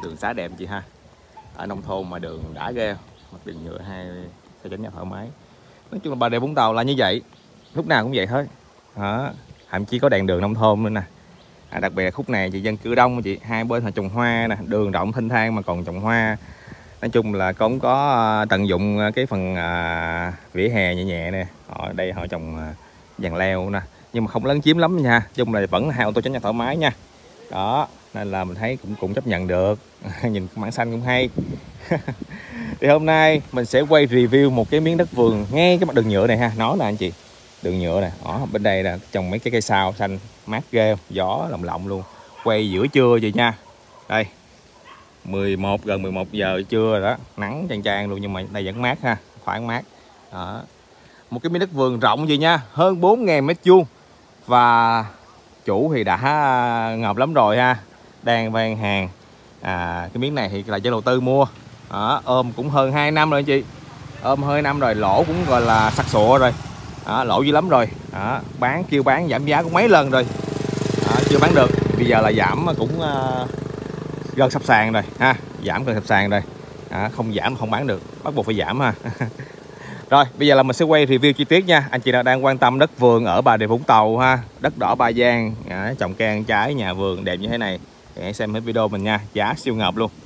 Đường xá đẹp chị ha. Ở nông thôn mà đường đã ghê, mặt đường nhựa hai xe chánh thoải mái. Nói chung là Bà Rịa Vũng Tàu là như vậy, lúc nào cũng vậy thôi. Đó, thậm chí có đèn đường nông thôn nữa nè. Đặc biệt là khúc này chị dân cư đông chị, hai bên là trồng hoa nè, đường rộng thênh thang mà còn trồng hoa. Nói chung là cũng có tận dụng cái phần vỉa hè nhẹ nhẹ nè. Ở đây họ trồng vàng leo nè, nhưng mà không lấn chiếm lắm nha. Nói chung là vẫn hai ô tô tránh thoải mái nha. Đó, nên là mình thấy cũng chấp nhận được. Nhìn mảng xanh cũng hay. Thì hôm nay mình sẽ quay review một cái miếng đất vườn ngay cái mặt đường nhựa này ha. Nó là anh chị, đường nhựa này. Ở bên đây là trồng mấy cái cây sao xanh mát ghê, gió lồng lộng luôn. Quay giữa trưa chị nha. Đây, gần 11 giờ trưa rồi đó, nắng chang chang luôn nhưng mà đây vẫn mát ha, thoáng mát. Đó. Một cái miếng đất vườn rộng gì nha, hơn 4.000 m². Và chủ thì đã ngợp lắm rồi ha, đang vang hàng. Cái miếng này thì là cho đầu tư mua. Đó, ôm cũng hơn 2 năm rồi anh chị, ôm hơi năm rồi, lỗ cũng gọi là sặc sụa rồi. Đó, lỗ dữ lắm rồi. Đó, kêu bán giảm giá cũng mấy lần rồi. Đó, chưa bán được, bây giờ là giảm cũng gần sập sàn rồi ha, giảm gần sập sàn rồi. Không giảm không bán được, bắt buộc phải giảm ha. Rồi bây giờ là mình sẽ quay review chi tiết nha. Anh chị nào đang quan tâm đất vườn ở Bà Rịa Vũng Tàu ha, đất đỏ Ba Giang, trồng cây ăn trái, nhà vườn đẹp như thế này thì hãy xem hết video mình nha, giá siêu ngợp luôn.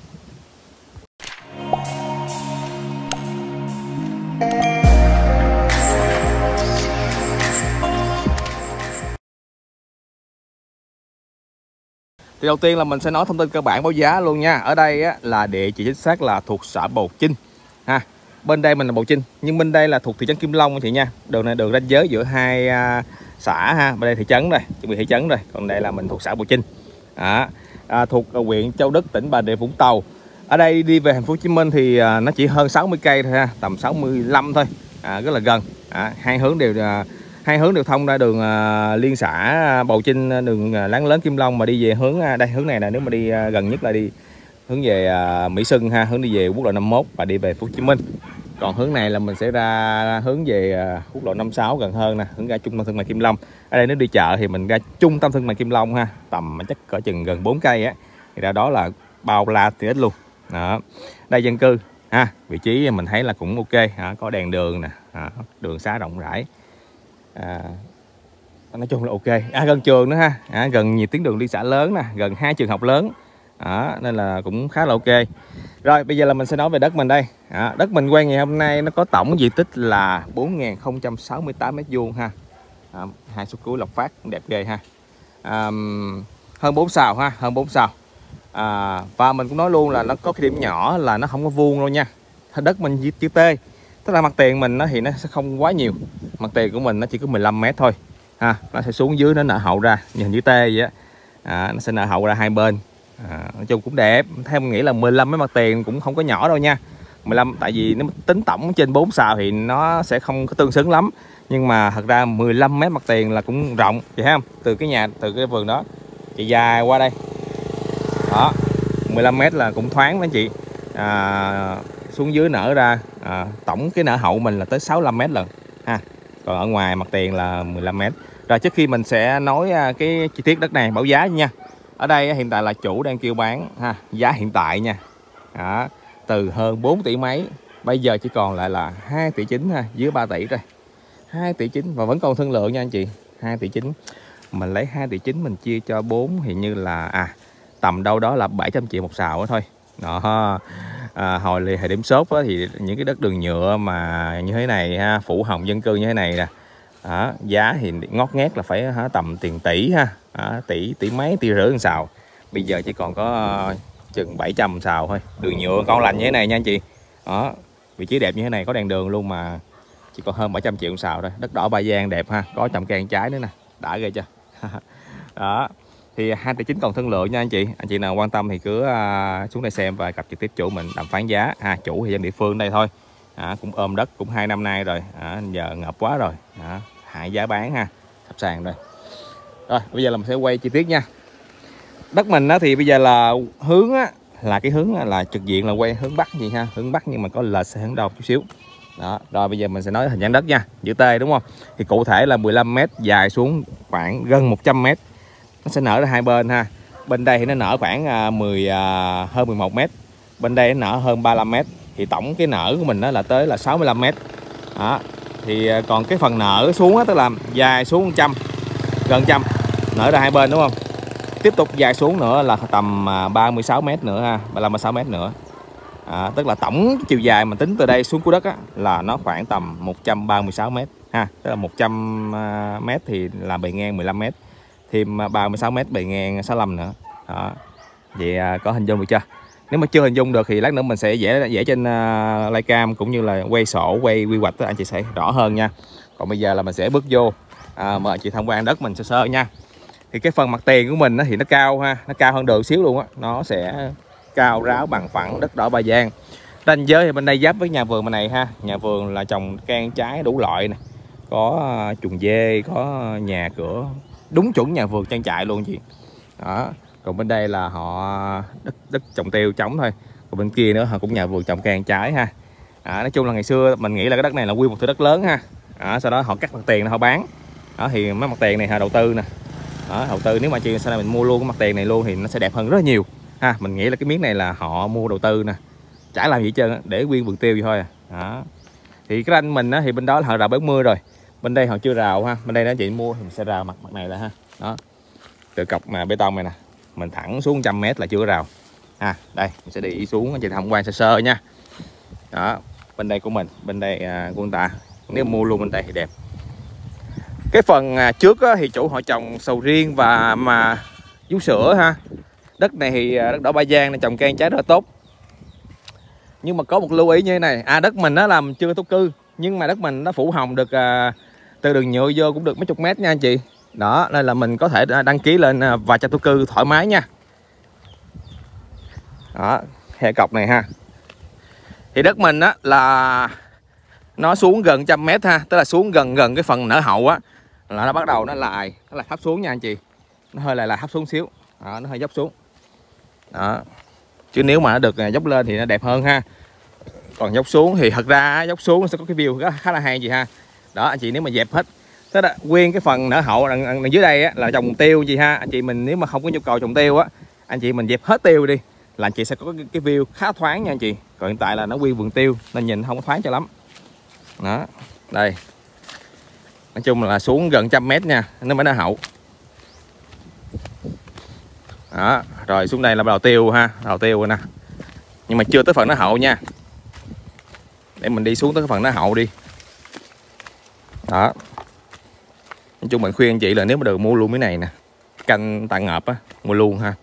Thì đầu tiên là mình sẽ nói thông tin cơ bản báo giá luôn nha. Ở đây á, là địa chỉ chính xác là thuộc xã Bầu Trinh ha. Bên đây mình là Bầu Trinh, nhưng bên đây là thuộc thị trấn Kim Long anh chị nha. Đường này đường ranh giới giữa hai xã ha. Bên đây thị trấn rồi, chuẩn bị thị trấn rồi. Còn đây là mình thuộc xã Bầu Trinh. Thuộc huyện Châu Đức, tỉnh Bà Rịa Vũng Tàu. Ở đây đi về thành phố Hồ Chí Minh thì nó chỉ hơn 60 cây thôi ha, tầm 65 thôi. Rất là gần. Hai hướng đều thông ra đường liên xã Bầu Trinh, đường Láng Lớn Kim Long mà đi về hướng đây, hướng này là nếu mà đi gần nhất là đi hướng về Mỹ Xuân ha, hướng đi về quốc lộ 51 và đi về Phố Hồ Chí Minh. Còn hướng này là mình sẽ ra hướng về quốc lộ 56 gần hơn nè, hướng ra trung tâm thương mại Kim Long. Ở đây nếu đi chợ thì mình ra trung tâm thương mại Kim Long ha, tầm chắc cỡ chừng gần 4 cây á. Thì ra đó là bao la tiện ích luôn. Đó. Đây dân cư ha, vị trí mình thấy là cũng ok, có đèn đường nè, đường xá rộng rãi. Nói chung là ok. Gần trường nữa ha, gần nhiều tuyến đường liên xã lớn nè, gần 2 trường học lớn. Nên là cũng khá là ok. Rồi bây giờ là mình sẽ nói về đất mình đây. Đất mình quay ngày hôm nay nó có tổng diện tích là 4.068 m² ha. Hai số cuối lọc phát đẹp ghê ha. Hơn 4 sào ha, hơn 4 sào. Và mình cũng nói luôn là nó có cái điểm nhỏ là nó không có vuông đâu nha. Đất mình chữ T, tức là mặt tiền mình thì nó sẽ không quá nhiều. Mặt tiền của mình nó chỉ có 15 m thôi ha. Nó sẽ xuống dưới, nó nở hậu ra như hình chữ T vậy á. Nó sẽ nở hậu ra hai bên. Nói chung cũng đẹp. Theo mình nghĩ là 15 m mặt tiền cũng không có nhỏ đâu nha. 15, tại vì nếu tính tổng trên 4 sào thì nó sẽ không có tương xứng lắm. Nhưng mà thật ra 15 m mặt tiền là cũng rộng, chị thấy không? Từ cái nhà, từ cái vườn đó chị dài qua đây. Đó, 15 m là cũng thoáng đó chị. Xuống dưới nở ra tổng cái nở hậu mình là tới 65 m lần ha. Còn ở ngoài mặt tiền là 15 m. Rồi trước khi mình sẽ nói cái chi tiết đất này báo giá nha. Ở đây hiện tại là chủ đang kêu bán ha, giá hiện tại nha. Từ hơn 4 tỷ mấy, bây giờ chỉ còn lại là 2 tỷ 9 ha, dưới 3 tỷ rồi. 2 tỷ 9 và vẫn còn thương lượng nha anh chị. 2 tỷ 9. Mình lấy 2 tỷ 9 mình chia cho 4 thì như là tầm đâu đó là 700 triệu một sào đó thôi. Đó. Hồi thời điểm sốt đó, thì những cái đất đường nhựa mà như thế này ha, phủ hồng dân cư như thế này nè. Giá thì ngót nghét là phải tầm tiền tỷ ha. Tỷ mấy, tỷ rưỡi một sào. Bây giờ chỉ còn có chừng 700 sào thôi. Đường nhựa con lành như thế này nha anh chị. Đó, vị trí đẹp như thế này, có đèn đường luôn mà chỉ còn hơn 700 triệu một sào thôi. Đất đỏ Ba Giang đẹp ha, có trồng cây ăn trái nữa nè, đã ghê chưa. Đó, thì 2 tỷ 9 còn thương lượng nha anh chị. Anh chị nào quan tâm thì cứ xuống đây xem và gặp trực tiếp chủ mình đàm phán giá. Chủ thì dân địa phương đây thôi. Cũng ôm đất cũng 2 năm nay rồi. Giờ ngập quá rồi. Hạ giá bán ha, sắp sàn rồi. Rồi bây giờ là mình sẽ quay chi tiết nha. Đất mình đó thì bây giờ là hướng là cái hướng là trực diện là quay hướng bắc gì ha, hướng bắc nhưng mà có lệch sang hướng đông chút xíu. Đó, rồi bây giờ mình sẽ nói hình dáng đất nha, chữ T đúng không? Thì cụ thể là 15 m dài xuống khoảng gần 100 m. Nó sẽ nở ra hai bên ha. Bên đây thì nó nở khoảng hơn 11 mét. Bên đây nó nở hơn 35 mét. Thì tổng cái nở của mình đó là tới là 65 mét. Đó. Thì còn cái phần nở xuống đó, tức là dài xuống 100, gần 100, nở ra hai bên đúng không? Tiếp tục dài xuống nữa là tầm 36 mét nữa ha, 35-36 mét nữa. Tức là tổng chiều dài mình tính từ đây xuống cuối đất á, là nó khoảng tầm 136 mét ha. Tức là 100 mét thì là bề ngang 15 mét, thêm 36 mét bề ngang 65 nữa. Đó. Vậy có hình dung được chưa? Nếu mà chưa hình dung được thì lát nữa mình sẽ vẽ trên Livecam cũng như là quay sổ, quay quy hoạch anh chị sẽ rõ hơn nha. Còn bây giờ là mình sẽ bước vô mời anh chị tham quan đất mình sơ sơ nha. Thì cái phần mặt tiền của mình thì nó cao ha, nó cao hơn đường xíu luôn á, nó sẽ cao ráo bằng phẳng đất đỏ Ba Giang. Ranh giới thì bên đây giáp với nhà vườn bên này ha. Nhà vườn là trồng can trái đủ loại nè, có chuồng dê, có nhà cửa đúng chuẩn nhà vườn trang trại luôn chị. Đó. Còn bên đây là họ đất trồng tiêu trống thôi. Còn bên kia nữa họ cũng nhà vườn trồng can trái ha. Nói chung là ngày xưa mình nghĩ là cái đất này là nguyên một thửa đất lớn ha. Sau đó họ cắt mặt tiền họ bán. Thì mấy mặt tiền này họ đầu tư nè. Đầu tư nếu mà chị sau này mình mua luôn cái mặt tiền này luôn thì nó sẽ đẹp hơn rất là nhiều ha. Mình nghĩ là cái miếng này là họ mua đầu tư nè, chả làm gì hết trơn, để nguyên vườn tiêu vậy thôi. Thì cái ranh mình thì bên đó là họ rào 70 rồi, bên đây họ chưa rào ha. Bên đây đó chị mua thì mình sẽ rào mặt này lại ha. Đó, từ cọc mà bê tông này nè, mình thẳng xuống 100 mét là chưa có rào ha. Đây mình sẽ đi xuống chị tham quan sơ sơ nha. Đó, bên đây của mình, bên đây của người ta, nếu mua luôn bên đây thì đẹp. Cái phần trước thì chủ họ trồng sầu riêng và vú sữa ha. Đất này thì đất đỏ Ba Giang này trồng can trái rất là tốt. Nhưng mà có một lưu ý như thế này, đất mình nó làm chưa thổ cư, nhưng mà đất mình nó phủ hồng được từ đường nhựa vô cũng được mấy chục mét nha anh chị. Đó, nên là mình có thể đăng ký lên vài trăm thổ cư thoải mái nha. Đó, hệ cọc này ha. Thì đất mình á là nó xuống gần 100 mét ha, tức là xuống gần cái phần nở hậu á, là nó bắt đầu nó lại thấp xuống nha anh chị. Nó hơi là thấp xuống xíu. Đó, nó hơi dốc xuống. Đó. Chứ nếu mà nó được dốc lên thì nó đẹp hơn ha. Còn dốc xuống thì thật ra dốc xuống nó sẽ có cái view khá là hay anh chị ha. Đó anh chị, nếu mà dẹp hết tức là nguyên cái phần nở hậu đằng dưới đây á, là trồng tiêu chị ha. Anh chị mình nếu mà không có nhu cầu trồng tiêu á, anh chị mình dẹp hết tiêu đi là anh chị sẽ có cái view khá thoáng nha anh chị. Còn hiện tại là nó nguyên vườn tiêu nên nhìn không có thoáng cho lắm. Đó, đây. Nói chung là xuống gần 100 mét nha, nó mới nở hậu. Đó, rồi xuống đây là bắt đầu tiêu ha, đầu tiêu rồi nè. Nhưng mà chưa tới phần nở hậu nha. Để mình đi xuống tới cái phần nở hậu đi. Đó. Nói chung mình khuyên anh chị là nếu mà được mua luôn cái này nè, canh tặng ngợp á, mua luôn ha.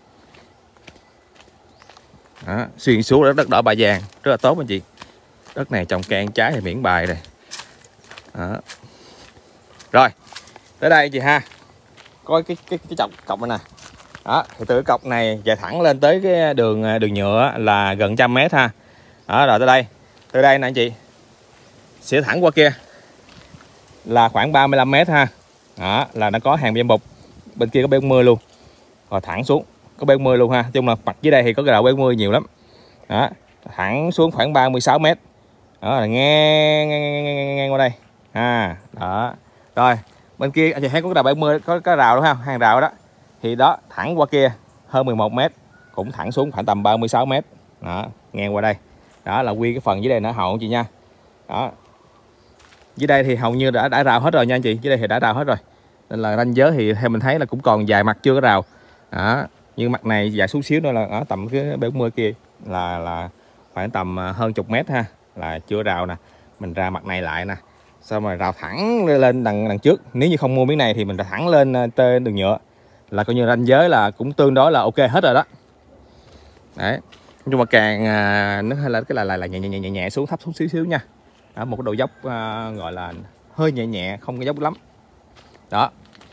Đó, xuyên suốt đất đỏ Ba Giang rất là tốt anh chị. Đất này trồng can trái thì miễn bài rồi. Đó. Rồi, tới đây chị ha. Coi cái cọc này nè. Đó, thì từ cái cọc này dài thẳng lên tới cái đường nhựa là gần 100 mét ha. Đó, rồi tới đây. Từ đây nè anh chị. Sẽ thẳng qua kia là khoảng 35 mét ha. Đó, là nó có hàng bê bục. Bên kia có B40 luôn. Rồi thẳng xuống có B40 luôn ha. Nói chung là mặt dưới đây thì có cái đầu B40 nhiều lắm. Đó, thẳng xuống khoảng 36 mét. Đó là ngang qua đây. Đó. Rồi, bên kia anh chị thấy có cái đầu 70, có cái rào đúng không? Hàng rào đó. Thì đó, thẳng qua kia hơn 11 mét, cũng thẳng xuống khoảng tầm 36 mét. Đó, ngang qua đây. Đó là nguyên cái phần dưới đây nở hậu chị nha. Đó. Dưới đây thì hầu như đã rào hết rồi nha anh chị. Dưới đây thì đã rào hết rồi. Nên là ranh giới thì theo mình thấy là cũng còn vài mặt chưa có rào. Đó, nhưng mặt này dài xuống xíu nữa là ở tầm cái 40 kia là khoảng tầm hơn chục mét ha, là chưa rào nè. Mình ra mặt này lại nè. Xong rồi rào thẳng lên đằng trước. Nếu như không mua miếng này thì mình rào thẳng lên trên đường nhựa. Là coi như ranh giới là cũng tương đối là ok hết rồi đó. Đấy. Nhưng mà càng nó hay là cái là nhẹ xuống, thấp xuống xíu nha. Đó, một cái độ dốc gọi là hơi nhẹ, không có dốc lắm. Đó.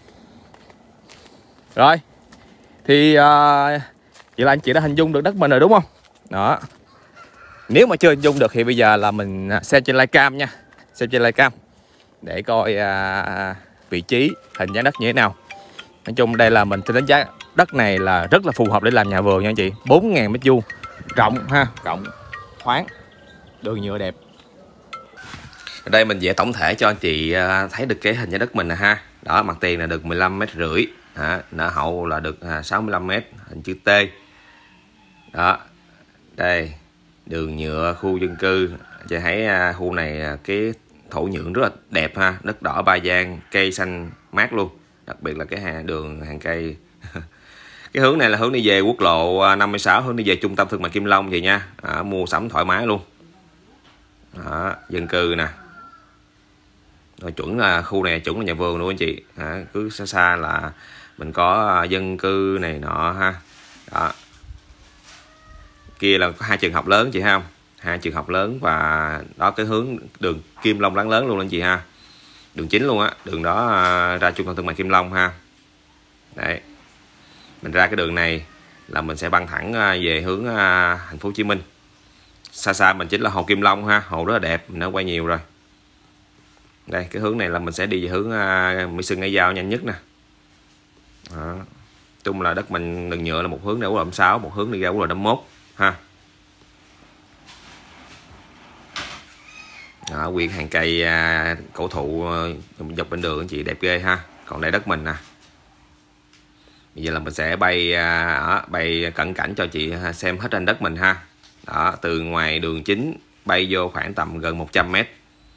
Rồi. Thì vậy là anh chị đã hình dung được đất mình rồi đúng không? Đó. Nếu mà chưa hình dung được thì bây giờ là mình xem trên Livecam nha. Xem trên Livecam để coi vị trí, hình dáng đất như thế nào. Nói chung đây là mình sẽ đánh giá đất này là rất là phù hợp để làm nhà vườn nha anh chị. 4.000 m², rộng ha, rộng, thoáng, đường nhựa đẹp. Ở đây mình vẽ tổng thể cho anh chị thấy được cái hình dáng đất mình nè ha. Đó, mặt tiền là được 15,5 m. nở hậu là được 65 m, hình chữ T. Đó, đây đường nhựa khu dân cư, chị thấy khu này cái thổ nhưỡng rất là đẹp ha, đất đỏ ba gian, cây xanh mát luôn, đặc biệt là cái đường hàng cây. Cái hướng này là hướng đi về quốc lộ 56, hướng đi về trung tâm thương mại Kim Long vậy nha. Mua sắm thoải mái luôn. Đó, dân cư nè. Rồi chuẩn là khu này chuẩn là nhà vườn luôn anh chị. Cứ xa xa là mình có dân cư này nọ ha. Đó. Kia là có 2 trường học lớn chị ha, 2 trường học lớn, và đó cái hướng đường Kim Long Láng Lớn luôn anh chị ha. Đường chính luôn á, đường đó ra trung tâm thương mại Kim Long ha. Đấy. Mình ra cái đường này là mình sẽ băng thẳng về hướng thành phố Hồ Chí Minh. Xa xa mình chính là hồ Kim Long ha, hồ rất là đẹp, mình đã quay nhiều rồi. Đây cái hướng này là mình sẽ đi về hướng Mỹ Xuân Ngãi Giao nhanh nhất nè. Đó. Chung là đất mình đường nhựa là một hướng ra quốc lộ 56, một hướng đi ra quốc lộ 51 ha. Đó, quyện hàng cây cổ thụ dọc bên đường anh chị, đẹp ghê ha. Còn đây đất mình nè. Bây giờ là mình sẽ bay cận cảnh cho chị xem hết trên đất mình ha. Đó, từ ngoài đường chính bay vô khoảng tầm gần 100 m.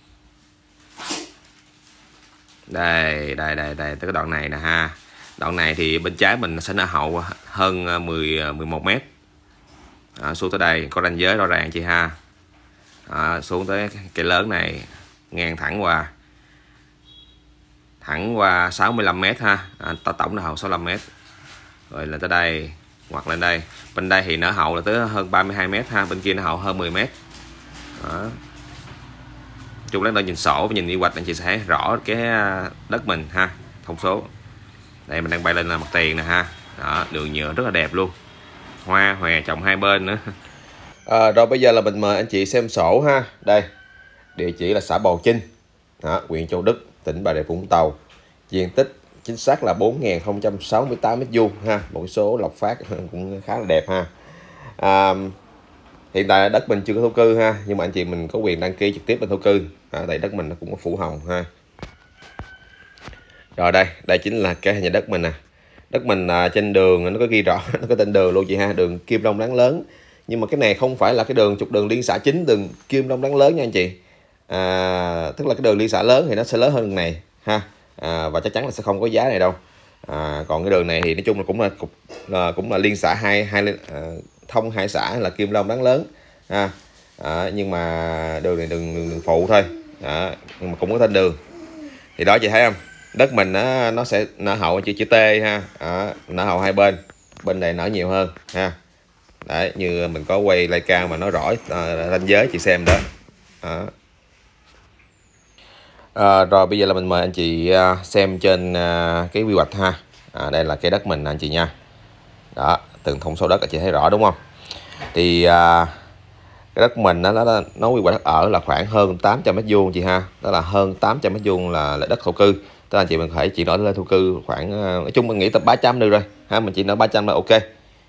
Đây tới cái đoạn này nè ha. Đoạn này thì bên trái mình sẽ nở hậu hơn 11 m. Xuống tới đây có ranh giới rõ ràng chị ha. Xuống tới cây lớn này ngang thẳng qua 65 m ha. Tổng nở hậu 65 m. Rồi lên tới đây, hoặc lên đây. Bên đây thì nở hậu là tới hơn 32 m ha, bên kia nở hậu hơn 10 m. Đó. Chung lát nữa nhìn sổ và nhìn quy hoạch anh chị sẽ thấy rõ cái đất mình ha, thông số. Đây mình đang bay lên là mặt tiền nè ha. Đó, đường nhựa rất là đẹp luôn. Hoa hòe trồng hai bên nữa. Rồi bây giờ là mình mời anh chị xem sổ ha. Đây, địa chỉ là xã Bầu Chinh, huyện Châu Đức, tỉnh Bà Rịa Vũng Tàu. Diện tích chính xác là 4.068 m² ha, một số lộc phát cũng khá là đẹp ha. Hiện tại đất mình chưa có thổ cư ha, nhưng mà anh chị mình có quyền đăng ký trực tiếp bên thổ cư. Tại đất mình nó cũng có phủ hồng ha. Rồi đây chính là cái nhà đất mình nè. Đất mình trên đường nó có ghi rõ, nó có tên đường luôn chị ha, đường Kim Long Láng Lớn. Nhưng mà cái này không phải là cái đường trục đường liên xã chính đường Kim Long Láng Lớn nha anh chị. Tức là cái đường liên xã lớn thì nó sẽ lớn hơn đường này ha. Và chắc chắn là sẽ không có giá này đâu. Còn cái đường này thì nói chung là cũng là liên xã thông hai xã là Kim Long Láng Lớn ha. Nhưng mà đường này đường phụ thôi. Nhưng mà cũng có tên đường. Thì đó chị thấy không, đất mình nó sẽ nở hậu chữ T ha. Nở hậu hai bên, bên này nở nhiều hơn ha. Đấy, như mình có quay like cao mà nó rõ ranh giới chị xem đó. Rồi bây giờ là mình mời anh chị xem trên cái quy hoạch ha. Đây là cái đất mình anh chị nha. Đó, từng thông số đất anh chị thấy rõ đúng không? Thì cái đất mình nó quy hoạch đất ở là khoảng hơn 800 m² chị ha. Đó là hơn 800 m² là đất thổ cư. Tức là chị mình phải chỉ nói lên thổ cư khoảng nói chung mình nghĩ tập 300 được rồi ha, mình chỉ nói 300 là ok.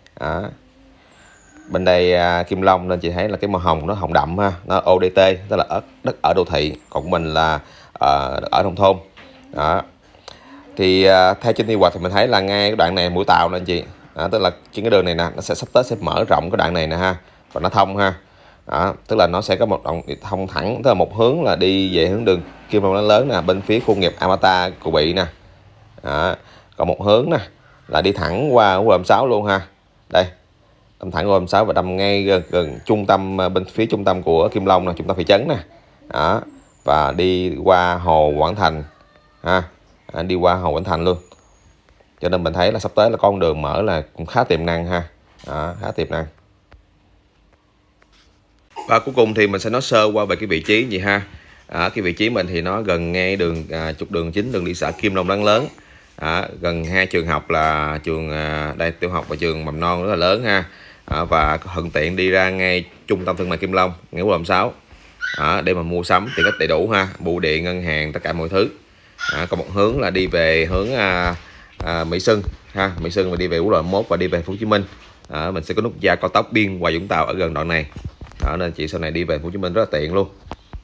Bên đây Kim Long nên chị thấy là cái màu hồng nó hồng đậm ha, nó ODT, tức là đất ở đô thị, còn mình là ở nông thôn. Đó. Thì theo trên quy hoạch thì mình thấy là ngay cái đoạn này mũi tàu nè anh chị. Tức là trên cái đường này nè, nó sẽ sắp tới sẽ mở rộng cái đoạn này nè ha, và nó thông ha. Đó, tức là nó sẽ có một đoạn thông thẳng, tức là một hướng là đi về hướng đường Kim Long Láng Lớn nè, bên phía khu nghiệp Amata Cụ Bị nè. Đó. Còn một hướng nè là đi thẳng qua quốc lộ 6 luôn ha. Đây, đâm thẳng qua 6 và đâm ngay gần trung tâm, bên phía trung tâm của Kim Long nè, trung tâm thị trấn nè. Đó. Và đi qua hồ Quảng Thành ha. Đi qua hồ Quảng Thành luôn. Cho nên mình thấy là sắp tới là con đường mở là cũng khá tiềm năng ha. Khá tiềm năng. Và cuối cùng thì mình sẽ nói sơ qua về cái vị trí gì ha. Cái vị trí mình thì nó gần ngay đường trục đường chính đường đi xã Kim Long Láng Lớn. Gần hai trường học là trường đây tiểu học và trường mầm non rất là lớn ha. Và thuận tiện đi ra ngay trung tâm thương mại Kim Long, ngay quốc lộ 6. Để mà mua sắm tiện ích đầy đủ ha, bưu điện, ngân hàng, tất cả mọi thứ. Còn một hướng là đi về hướng Mỹ Xuân ha, Mỹ Xuân và đi về quốc lộ 1 và đi về Hồ Chí Minh. Mình sẽ có nút giao cao tốc Biên Hòa Vũng Tàu ở gần đoạn này. Nên chị sau này đi về Hồ Chí Minh rất là tiện luôn.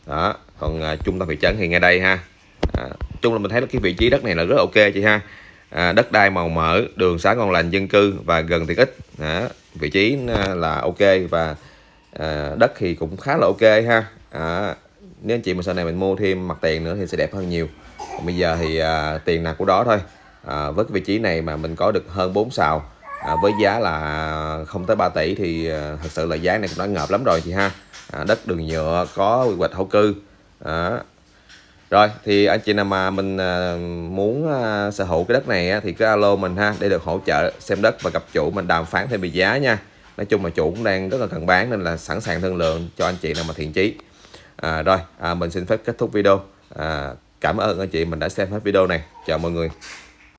Còn trung tâm thị trấn thì ngay đây ha. Chung là mình thấy là cái vị trí đất này là rất ok chị ha. đất đai màu mỡ, đường xá ngon lành, dân cư và gần tiện ích. Vị trí là ok, và đất thì cũng khá là ok ha. Nếu anh chị mà sau này mình mua thêm mặt tiền nữa thì sẽ đẹp hơn nhiều. Còn bây giờ thì tiền nào của đó thôi. Với cái vị trí này mà mình có được hơn 4 sào với giá là không tới 3 tỷ thì thật sự là giá này cũng đã ngợp lắm rồi chị ha. Đất đường nhựa, có quy hoạch thổ cư. Rồi thì anh chị nào mà mình muốn sở hữu cái đất này thì cứ alo mình ha, để được hỗ trợ xem đất và gặp chủ mình đàm phán thêm về giá nha. Nói chung là chủ cũng đang rất là cần bán nên là sẵn sàng thương lượng cho anh chị nào mà thiện chí. Rồi mình xin phép kết thúc video. Cảm ơn anh chị mình đã xem hết video này. Chào mọi người.